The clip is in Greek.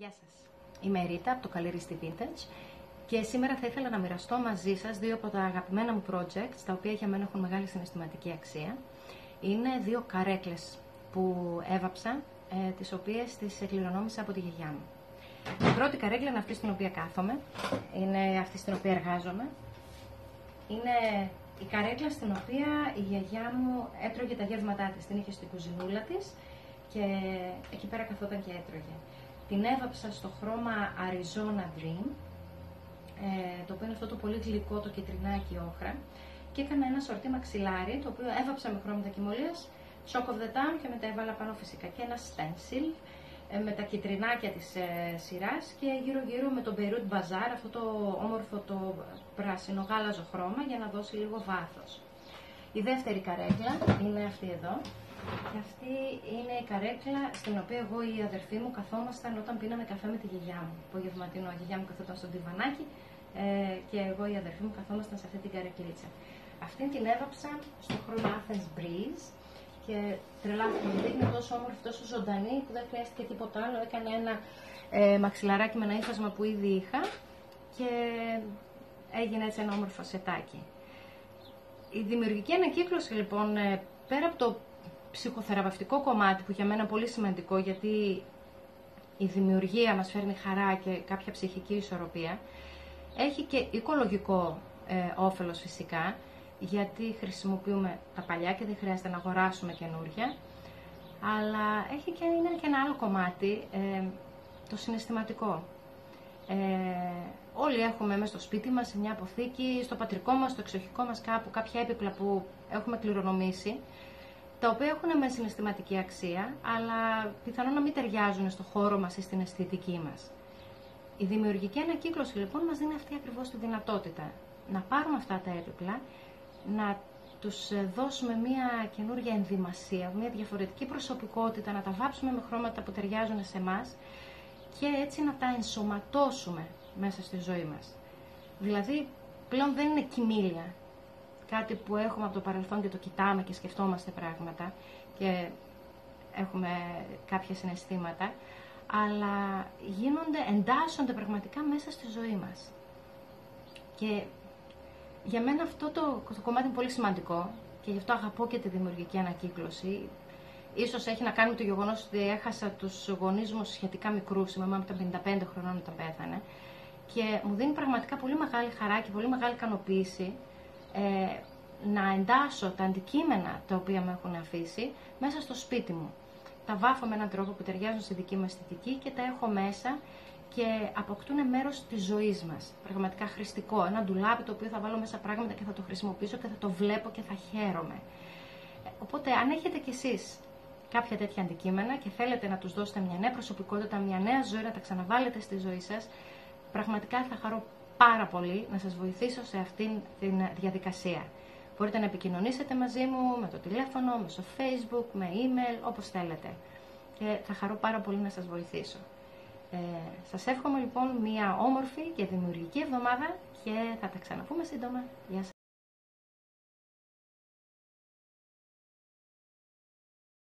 Γεια σας, είμαι η Ρίτα από το Καλύριστη Vintage και σήμερα θα ήθελα να μοιραστώ μαζί σας δύο από τα αγαπημένα μου projects, τα οποία για μένα έχουν μεγάλη συναισθηματική αξία. Είναι δύο καρέκλες που έβαψα, τις οποίες τις κληρονόμησα από τη γιαγιά μου. Η πρώτη καρέκλα είναι αυτή στην οποία κάθομαι, είναι αυτή στην οποία εργάζομαι. Είναι η καρέκλα στην οποία η γιαγιά μου έτρωγε τα γεύματά της, την είχε στην κουζινούλα της και εκεί πέρα καθόταν και έτρωγε. Την έβαψα στο χρώμα Arizona Dream, το οποίο είναι αυτό το πολύ γλυκό, το κιτρινάκι όχρα, και έκανα ένα σορτί μαξιλάρι, το οποίο έβαψα με χρώματα κοιμωλίας, Shock of the Town, και μετά έβαλα πάνω φυσικά και ένα stencil με τα κιτρινάκια της σειράς και γύρω γύρω με το Beirut Bazaar, αυτό το όμορφο το πράσινο γάλαζο χρώμα, για να δώσει λίγο βάθος. Η δεύτερη καρέκλα είναι αυτή εδώ. Και αυτή είναι η καρέκλα στην οποία εγώ ή η αδερφή μου καθόμασταν όταν πίναμε καφέ με τη γιαγιά μου. Απογευματινό, η γιαγιά μου καθόταν στο τιβανάκι και εγώ ή η αδερφή μου καθόμασταν σε αυτή την καρεκλίτσα. Αυτήν την έβαψα στο χρώμα Athens Breeze και τρελάθηκα, μου δείχνει τόσο όμορφη, τόσο ζωντανή που δεν χρειάστηκε τίποτα άλλο. Έκανε ένα μαξιλαράκι με ένα ύφασμα που ήδη είχα και έγινε έτσι ένα όμορφο σετάκι. Η δημιουργική ανακύκλωση λοιπόν, πέρα από το ψυχοθεραπευτικό κομμάτι που για μένα είναι πολύ σημαντικό, γιατί η δημιουργία μας φέρνει χαρά και κάποια ψυχική ισορροπία, έχει και οικολογικό όφελος φυσικά, γιατί χρησιμοποιούμε τα παλιά και δεν χρειάζεται να αγοράσουμε καινούρια, αλλά έχει και, είναι και ένα άλλο κομμάτι, το συναισθηματικό. Όλοι έχουμε μέσα στο σπίτι μας, σε μια αποθήκη, στο πατρικό μας, στο εξοχικό μας κάπου, κάποια έπιπλα που έχουμε κληρονομήσει, τα οποία έχουν με συναισθηματική αξία, αλλά πιθανόν να μην ταιριάζουν στο χώρο μας ή στην αισθητική μας. Η δημιουργική ανακύκλωση λοιπόν μας δίνει αυτή ακριβώς τη δυνατότητα να πάρουμε αυτά τα έπιπλα, να τους δώσουμε μια καινούργια ενδυμασία, μια διαφορετική προσωπικότητα, να τα βάψουμε με χρώματα που ταιριάζουν σε εμάς και έτσι να τα ενσωματώσουμε μέσα στη ζωή μας. Δηλαδή πλέον δεν είναι κοιμήλια. Κάτι που έχουμε από το παρελθόν και το κοιτάμε και σκεφτόμαστε πράγματα και έχουμε κάποια συναισθήματα, αλλά εντάσσονται πραγματικά μέσα στη ζωή μας. Και για μένα αυτό το κομμάτι είναι πολύ σημαντικό και γι' αυτό αγαπώ και τη δημιουργική ανακύκλωση. Ίσως έχει να κάνει με το γεγονός ότι έχασα τους γονείς μου σχετικά μικρούς, η μαμά μου ήταν 55 χρονών όταν πέθανε, και μου δίνει πραγματικά πολύ μεγάλη χαρά και πολύ μεγάλη ικανοποίηση να εντάσσω τα αντικείμενα τα οποία με έχουν αφήσει μέσα στο σπίτι μου. Τα βάφω με έναν τρόπο που ταιριάζουν στη δική μου αισθητική και τα έχω μέσα και αποκτούν μέρος της ζωής μας. Πραγματικά χρηστικό, ένα ντουλάπι το οποίο θα βάλω μέσα πράγματα και θα το χρησιμοποιήσω και θα το βλέπω και θα χαίρομαι. Οπότε αν έχετε κι εσείς κάποια τέτοια αντικείμενα και θέλετε να τους δώσετε μια νέα προσωπικότητα, μια νέα ζωή, να τα ξαναβάλετε στη ζωή σας, πραγματικά θα χαρώ πάρα πολύ να σας βοηθήσω σε αυτήν τη διαδικασία. Μπορείτε να επικοινωνήσετε μαζί μου με το τηλέφωνο, μέσω Facebook, με email, όπως θέλετε. Και θα χαρώ πάρα πολύ να σας βοηθήσω. Σας εύχομαι λοιπόν μια όμορφη και δημιουργική εβδομάδα και θα τα ξαναπούμε σύντομα. Γεια σας.